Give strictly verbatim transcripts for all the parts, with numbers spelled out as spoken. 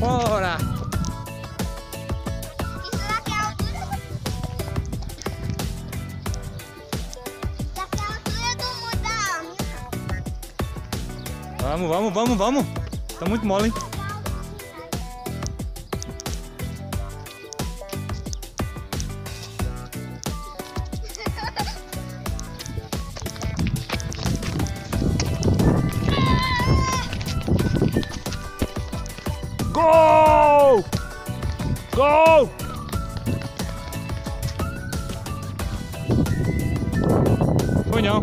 fora! Isso daqui é a altura. Daqui é a altura do muro da minha casa. Vamos, vamos, vamos, vamos! Tá muito mole, hein? Gol! Gol! Foi não.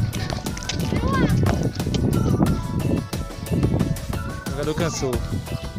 O jogador cansou.